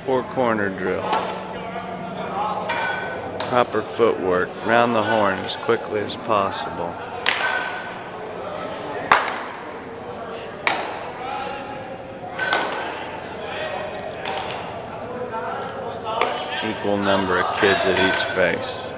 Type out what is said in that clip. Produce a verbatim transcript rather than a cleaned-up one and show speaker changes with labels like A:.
A: four corner drill. Proper footwork, round the horn as quickly as possible. Equal number of kids at each base.